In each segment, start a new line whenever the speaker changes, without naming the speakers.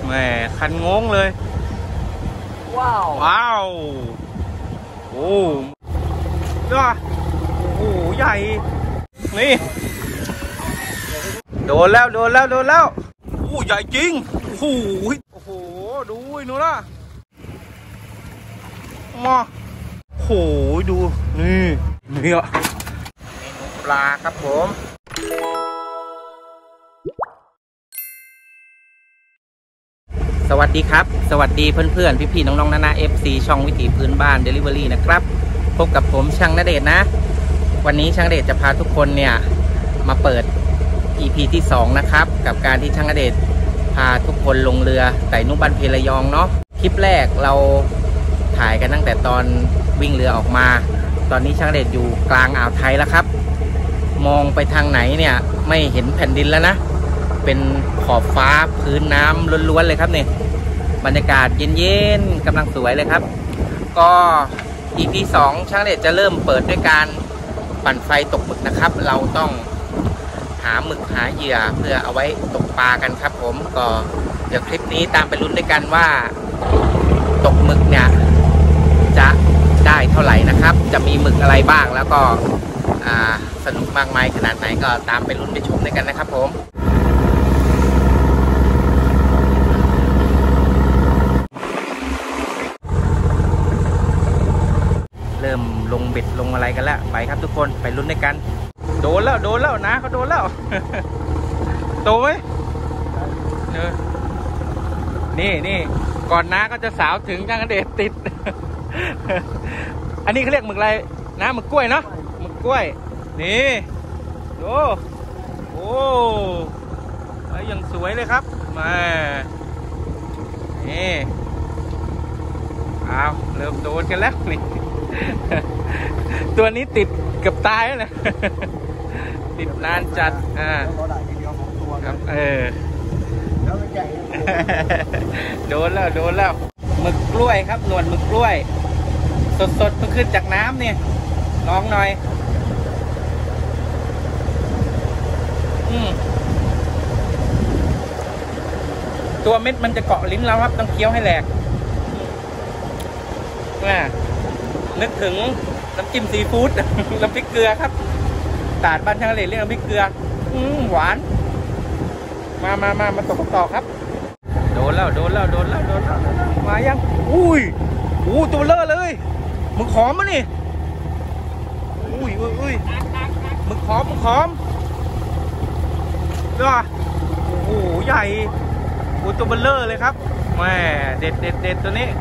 แหมคันงงเลยว้าวว้าวโอ้ด้วยโอ้โหใหญ่นี่โดนแล้วโดนแล้วโดนแล้วโอ้ใหญ่จริงโอ้โหโอ้โหดูนู่นละมาโอ้โหดูนี่นี่อ่ะเมนูปลาครับผมสวัสดีครับสวัสดีเพื่อนๆพี่ๆน้องๆนานา FC ช่องวิถีพื้นบ้าน Delivery นะครับพบกับผมช่างณเดชน์นะวันนี้ช่างณเดชน์จะพาทุกคนเนี่ยมาเปิด EP ที่2นะครับกับการที่ช่างณเดชน์พาทุกคนลงเรือไต่นุบันเพลยองเนาะคลิปแรกเราถ่ายกันตั้งแต่ตอนวิ่งเรือออกมาตอนนี้ช่างณเดชน์อยู่กลางอ่าวไทยแล้วครับมองไปทางไหนเนี่ยไม่เห็นแผ่นดินแล้วนะเป็นขอบฟ้าพื้นน้ำล้วนๆเลยครับเนี่ยบรรยากาศเย็นๆกำลังสวยเลยครับก็ EP 2ช่างณเดชน์จะเริ่มเปิดด้วยการปั่นไฟตกหมึกนะครับเราต้องหาหมึกหาเหยื่อเพื่อเอาไว้ตกปลากันครับผมก็เดี๋ยวคลิปนี้ตามไปลุ้นด้วยกันว่าตกหมึกเนี่ยจะได้เท่าไหร่นะครับจะมีหมึกอะไรบ้างแล้วก็สนุกมากมายขนาดไหนก็ตามไปลุ้นไปชมด้วยกันนะครับผมเริ่มลงเบ็ดลงอะไรกันแล้วไปครับทุกคนไปลุ้นด้วยกันโดนแล้วโดนแล้วนะเขาโดนแล้วโตไหมนี่ก่อนน้าก็จะสาวถึงช่างณเดชน์ติด อันนี้เขาเรียกหมึกอะไรนะหมึกกล้วยเนาะหมึกกล้วยนี่ดูโอ้ยยังสวยเลยครับมานี่เอาเริ่มโดนกันแล้วนี่ ตัวนี้ติดเกือบตายแล้วนะติดนานจัดครับโดนแล้วโดนแล้วหมึกกล้วยครับหนวดหมึกกล้วยสดๆเพิ่งขึ้นจากน้ำเนี่ยลองหน่อยตัวเม็ดมันจะเกาะลิ้นเราครับต้องเคี้ยวให้แหลกนึกถึงน้ำจิ้มซีฟู้ด น้ำพริกเกลือครับตาดบ้านช่างณเดชน์เรียกน้ำพริกเกลือหวานมาตกต่อครับโดนแล้วมายังอุ้ยตัวเลอะเลยหมึกหอมมั้ยนี่อุ้ยหมึกหอมด้วยโอ้โหใหญ่ตัวเบลเลอร์เลยครับแม่เด็ดตัวนี้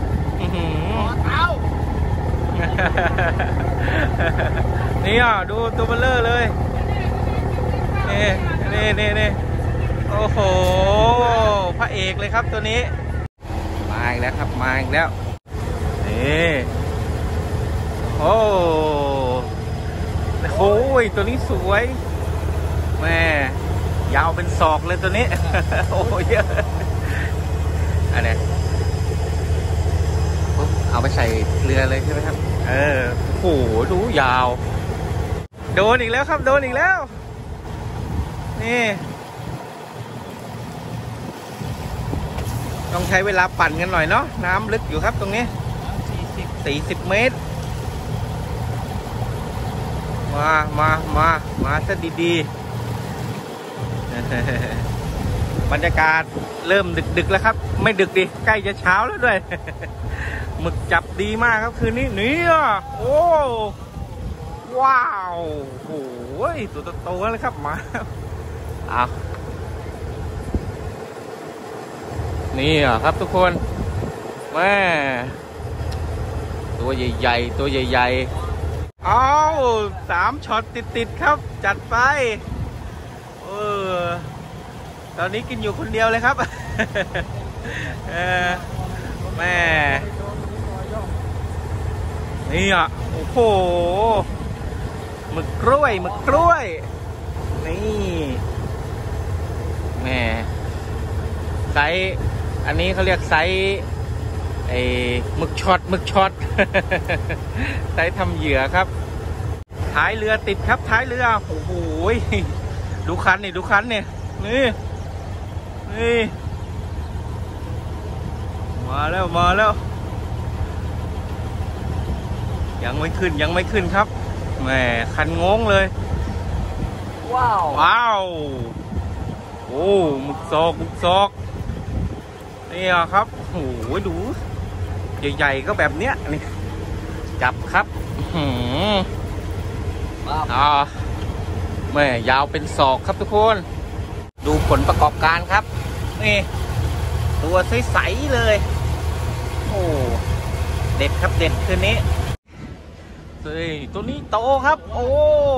นี่อ่ะดูตัวเบลเลอร์เลยนี่โอ้โหพระเอกเลยครับตัวนี้มาอีกแล้วครับมาอีกแล้วนี่โอ้โหตัวนี้สวยแม่ยาวเป็นศอกเลยตัวนี้ โอ้เยอะอันนี้เอาไปใส่เรือเลยใช่ไหมครับโอ้โหดูยาวโดนอีกแล้วครับโดนอีกแล้วนี่ต้องใช้เวลาปั่นกันหน่อยเนาะน้ำลึกอยู่ครับตรงนี้40 เมตรมาซะดีๆ บรรยากาศเริ่มดึกแล้วครับไม่ดึกดิใกล้จะเช้าแล้วด้วย หมึกจับดีมากครับคืนนี้นี่โอ้ว้าวโอ้ยตัวโตๆเลยครับมาเอานี่ครับทุกคนแม่ตัวใหญ่ๆตัวใหญ่ๆเอา3 ช็อตติดครับจัดไปตอนนี้กินอยู่คนเดียวเลยครับ แม่นี่โอ้โหหมึกกล้วยนี่แม่ไซส์อันนี้เขาเรียกไซส์หมึกช็อต ไซส์ทำเหยื่อครับท้ายเรือติดครับท้ายเรือโอ้โหดูคันนี่นี่มาแล้วมาแล้วยังไม่ขึ้นครับแหมคันงงเลยว้าวโอ้หมึกซอกนี่ครับโอ้โหดูใหญ่ๆก็แบบเนี้ยนี่จับครับแม่ยาวเป็นศอกครับทุกคนดูผลประกอบการครับนี่ตัวใสๆเลยโอ้เด็ดครับเด็ดคืนนี้ตัวนี้โตครับโอ้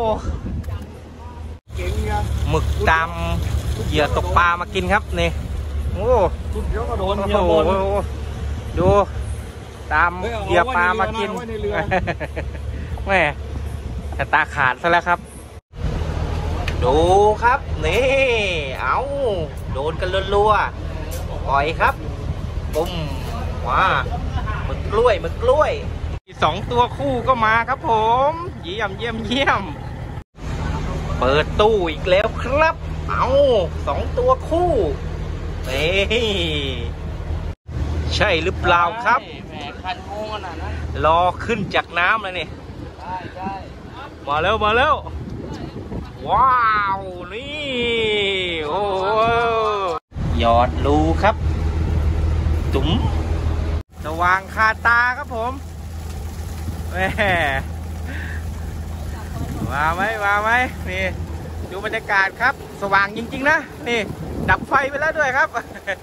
หมึกดำเหยื่อตกปลามากินครับนี่โอ้ดูตามเหยื่อปลามากินแม่แต่ตาขาดซะแล้วครับดูครับนี่เอาโดนกันรัวๆปล่อยครับปุ้มว้าหมึกกล้วย2 ตัวคู่ก็มาครับผมเยี่ยมเปิดตู้อีกแล้วครับเอา2 ตัวคู่ใช่หรือเปล่าครับแหมคันงงนะรอขึ้นจากน้ำเลยนี่ใช่มาแล้วว้าวนี่โอ้หยอดรูครับจุ๋มสว่างคาตาครับผมแหมมาไหมนี่ดูบรรยากาศครับสว่างจริงๆนะนี่ดับไฟไปแล้วด้วยครับ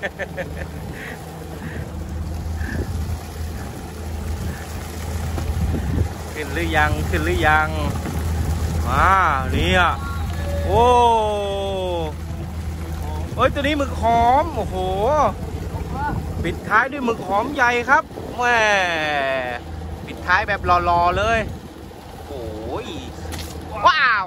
ขึ้นหรือยังเนี่ยโอ้ยตัวนี้หมึกหอมโอ้โหปิดท้ายด้วยหมึกหอมใหญ่ครับแหมปิดท้ายแบบหล่อๆเลยโอ้ยว้าว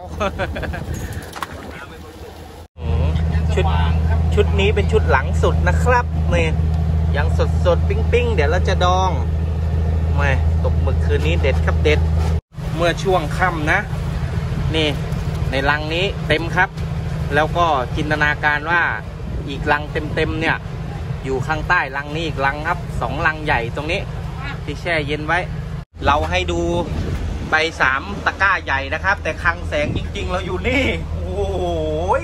ชุดนี้เป็นชุดหลังสุดนะครับนี่ยังสดปิ้งเดี๋ยวเราจะดองแหมตกหมึกคืนนี้เด็ดครับเด็ดเมื่อช่วงค่ำนะนี่ในรังนี้เต็มครับแล้วก็จินตนาการว่าอีกรังเต็มเนี่ยอยู่ข้างใต้รังนี้อีกรังครับ2 รังใหญ่ตรงนี้ที่แช่เย็นไว้เราให้ดูใบ3 ตะกร้าใหญ่นะครับแต่คลังแสงจริงๆเราอยู่นี่โอ้ย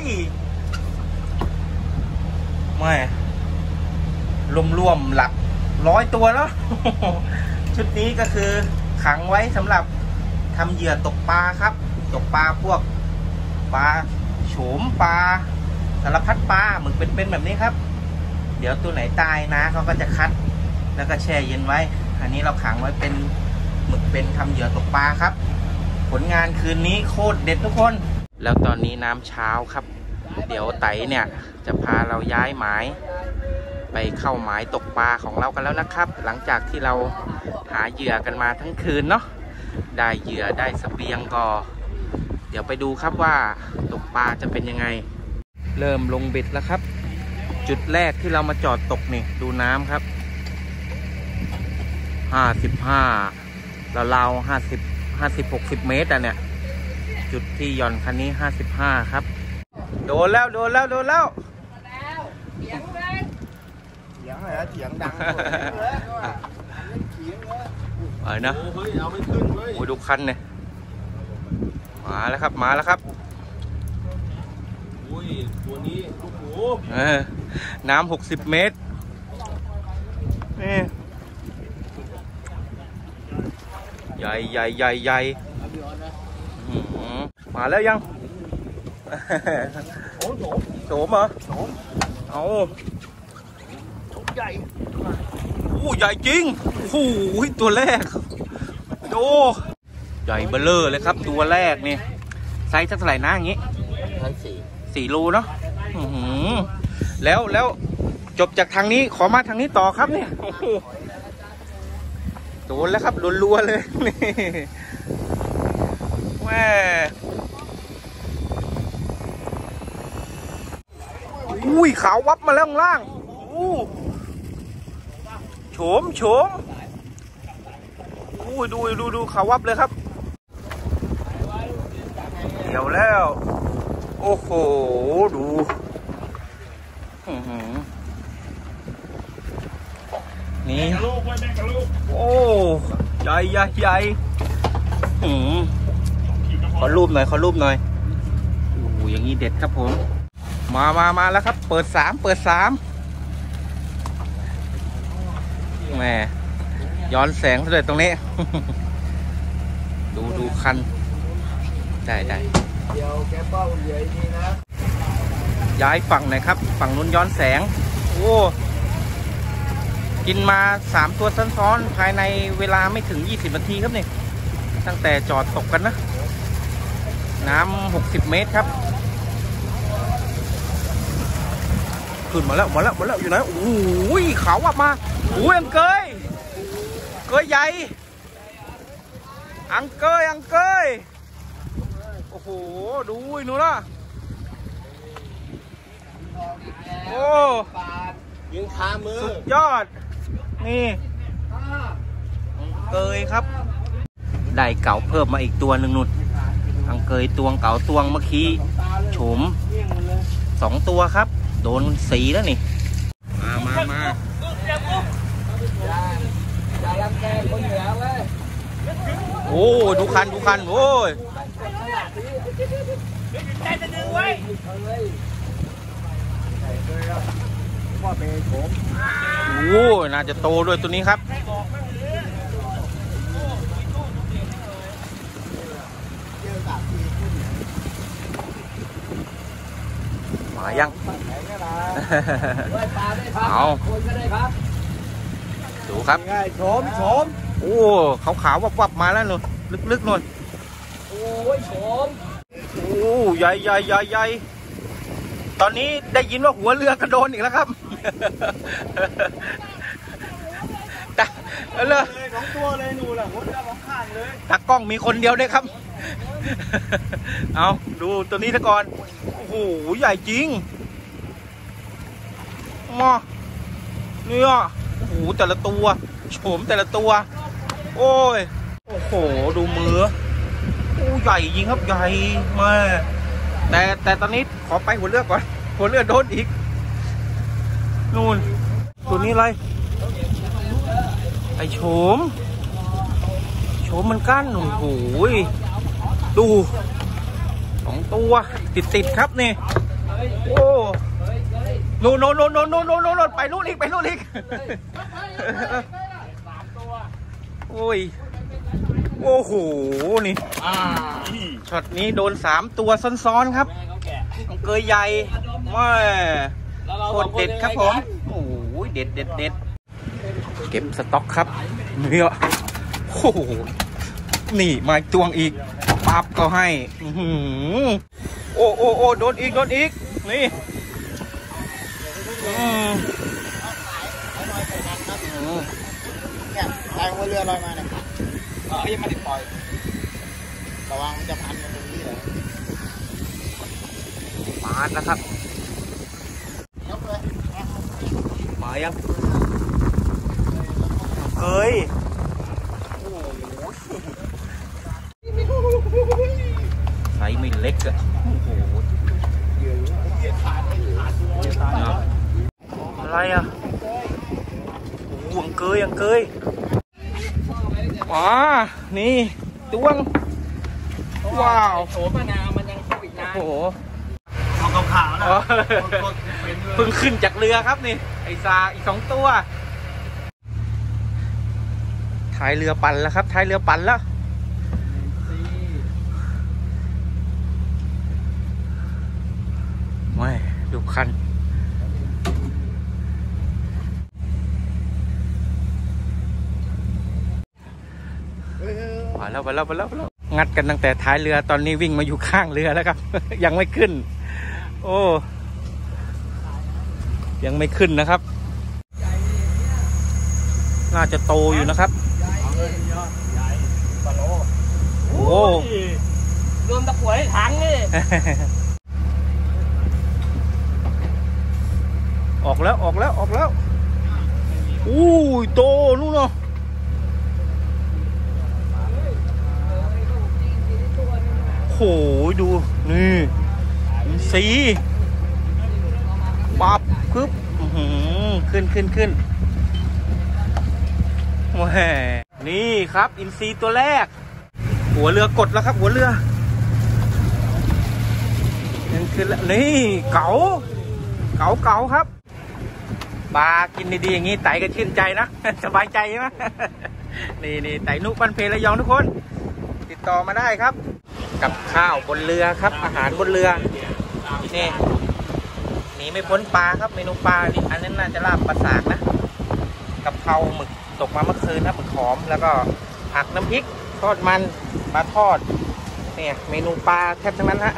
ไม่รวมหลัก100 ตัวแล้วชุดนี้ก็คือขังไว้สำหรับทำเหยื่อตกปลาครับตกปลาพวกปลาโฉมปลาสารพัดปลาหมึกเป็นแบบนี้ครับเดี๋ยวตัวไหนตายนะเขาก็จะคัดแล้วก็แช่เย็นไว้อันนี้เราขังไว้เป็นหมึกเป็นทำเหยื่อตกปลาครับผลงานคืนนี้โคตรเด็ดทุกคนแล้วตอนนี้น้ำเช้าครับเดี๋ยวไตเนี่ยจะพาเราย้ายหมายไปเข้าหมายตกปลาของเรากันแล้วนะครับหลังจากที่เราหาเหยื่อกันมาทั้งคืนเนาะได้เหยื่อได้เสบียงก็เดี๋ยวไปดูครับว่าตกปลาจะเป็นยังไงเริ่มลงเบ็ดแล้วครับจุดแรกที่เรามาจอดตกนี่ดูน้ำครับ55เรา50-60 เมตรอ่ะเนี่ยจุดที่หย่อนคันนี้55ครับโดนแล้วเสียงอะไรเสียงดังอะไรนะเอาไม่ขึ้นเลยโอ้ยดูคันเนี่ยมาแล้วครับโอ้ยตัวนี้ลูกหมูน้ำ60 เมตรนี่ใหญ่มาแล้วยังโฉมเหรอเอาใหญ่ใหญ่จริงโอ้ยตัวแรกโอ้ใหญ่เบ้อเร่อเลยครับตัวแรกนี่ไซส์เท่าไหร่นะอย่างงี้4 โลเนาะแล้วจบจากทางนี้ขอมาทางนี้ต่อครับเนี่ยโดนแล้วครับโดนรัวเลยนี่แม่อุ้ยขาววับมาแล้วข้างล่างโฉมอุ้ยดูขาววับเลยครับเดี๋ยวแล้วโอ้โหดูนนี่โอ้ใหญ่ใหญ่ใหญ่ขอรูปหน่อยขอรูปหน่อยโอ้อย่างนี้เด็ดครับผมมาแล้วครับเปิด3แหมย้อนแสงซะเลยตรงนี้ ดูคันได้เดี๋ยวแกเป้าใหญ่ดีนะย้ายฝั่งหน่อยครับฝั่งนู้นย้อนแสงโอ้กินมา3ตัวซ้อนๆภายในเวลาไม่ถึง20นาทีครับนี่ตั้งแต่จอดตกกันนะน้ำ60 เมตรครับขึ้นมาแล้วอยู่ไหนโอ้ยเขาออกมาโอ้ยอังเกยใหญ่อังเกยโอ้โหดูหนูนะโอ้ยิงคามือสุดยอดนี่เกยครับได้เก๋าเพิ่มมาอีกตัวหนึ่งนุ่นอังเกยตวงเก๋าตวงเมื่อกี้โฉม2ตัวครับโดนสีแล้วนี่มาโอ้ดูคันโอ้ยใจจะดึงไว้โอ้น่าจะโตด้วยตัวนี้ครับมายังเอาดูครับโฉมโอ้ขาววับมาแล้วหนูลึกๆหน่อยโอ้ยโฉมโอ้ใหญ่ตอนนี้ได้ยินว่าหัวเรือกระโดนอีกแล้วครับเลย2 ตัวเลยหนูแหละหัวเรือของข้างเลยตากล้องมีคนเดียวด้วยครับเอาดูตัวนี้ซะก่อนโอ้โหใหญ่จริงมาเนี่ยโอ้โหแต่ละตัวโฉมแต่ละตัวโอ้ยโอ้โหดูมือโอ้ใหญ่จริงครับใหญ่มาแต่ตอนนี้ขอไปหัวเรือก่อนหัวเรือโดนอีกนู่นตัวนี้อะไรไอโฉมมันกั้นโอ้โหดู2 ตัวติดครับนี่โอ้โนไปนู่นอีกโอ้ยโอ้โหนี่ช็อตนี้โดน3 ตัวซ้อนๆครับของเกยใหญ่ว่าโคตรเด็ดครับผมโอ้ยเด็ดเก็บสต็อกครับเนี่ยโอ้โหนี่มาตวงอีกปั๊บก็ให้โอ้โดนอีกนี่
เนี่ยทางเรือลอยมาเนี่ยยังไม่ได้ปล่อยระวังจะพันกันตรงนี้เลย
มาแล้วครับ
ยกเลย
มายังเกยไซส์ไม่เล็กอะโอ้โหอะไรอะโอ้โหอังเกยอ๋อนี่ตวงว้าว
โฉมมะนาวมันยังเข้าอีกนะ
โอ้โห
เอาขาวๆนะ
เพิ่งขึ้นจากเรือครับนี่ไอซาอีก2 ตัวท้ายเรือปั่นแล้วครับท้ายเรือปั่นแล้วไม่ดูคันไปแล้วงัดกันตั้งแต่ท้ายเรือตอนนี้วิ่งมาอยู่ข้างเรือแล้วครับ ยังไม่ขึ้นโอ้ยังไม่ขึ้นนะครับน่าจะโตอยู่นะครับโอ้
รวมตะกั่วให้ถังนี่
ออกแล้วอู้ยโตนู่นเนาะโหดูนี่สีปับคึบขึ้นแหมนี่ครับอินทรีตัวแรกหัวเรือกดแล้วครับหัวเรือยังขึ้นแล้วนี่เก๋าครับปลากินดีๆอย่างนี้ไต่ก็ชื่นใจนะ สบายใจใช่ไหม นี่ไต่นุบันเพระยองทุกคนติดต่อมาได้ครับกับข้าวบนเรือครับอาหารบนเรือนี่หนีไม่พ้นปลาครับเมนูปลานี่อันนั้นน่าจะลาบปลาสากนะกับเพราหมึกตกมาเมื่อคืนนะหมึกหอมแล้วก็ผักน้ำพริกทอดมันปลาทอดเนี่ยเมนูปลาแทบทั้งนั้นฮะ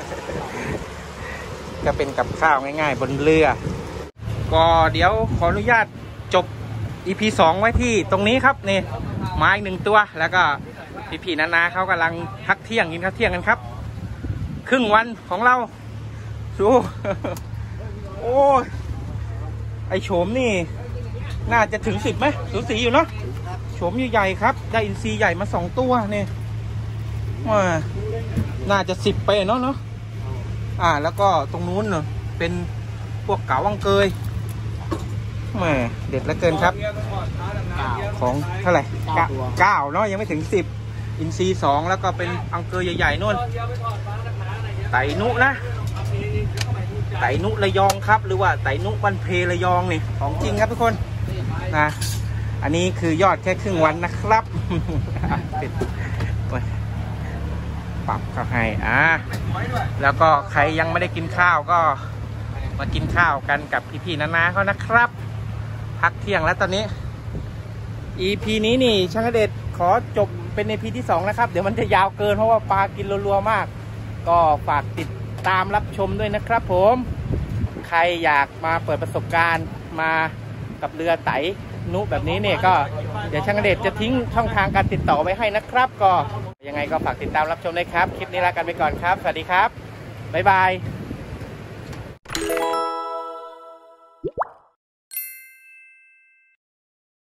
ก็เป็นกับข้าวง่ายๆบนเรือก็เดี๋ยวขออนุญาตจบ EP 2 ไว้ที่ตรงนี้ครับนี่มาอีก1ตัวแล้วก็พี่ๆนาเขากำลังพักเที่ยงกินข้าวเที่ยงกันครับครึ่งวันของเราดู โอ้ยไอโฉมนี่น่าจะถึง10ไหมสูสีอยู่เนาะโฉมใหญ่ๆครับได้อินทรีใหญ่มา2ตัวนี่ว่าน่าจะ10ไปเนาะแล้วก็ตรงนู้นเนาะเป็นพวกเก๋าวังเกยแหมเด็ดเหลือเกินครับของเท่าไหร่9เนาะยังไม่ถึง10อินทรี2แล้วก็เป็นอังเกยใหญ่ๆนู่นไต่นุนะไต่นุระยองครับหรือว่าไต่นุบันเพระยองนี่ของจริงครับทุกคนนะอันนี้คือยอดแค่ครึ่งวันนะครับ ติดปรับเข้าให้แล้วก็ใครยังไม่ได้กินข้าวก็มากินข้าวกันกับพี่ๆนาเขานะครับพักเที่ยงแล้วตอนนี้ EP นี้นี่ช่างเดชขอจบเป็น EP ที่2นะครับเดี๋ยวมันจะยาวเกินเพราะว่าปลากินรัวๆมากก็ฝากติดตามรับชมด้วยนะครับผมใครอยากมาเปิดประสบการณ์มากับเรือไต่นุแบบนี้เนี่ยก็เดี๋ยวช่างเดชจะทิ้งช่องทางการติดต่อไว้ให้นะครับก็ยังไงก็ฝากติดตามรับชมด้วยครับคลิปนี้ลากันไปก่อนครับสวัสดีครับบ๊ายบาย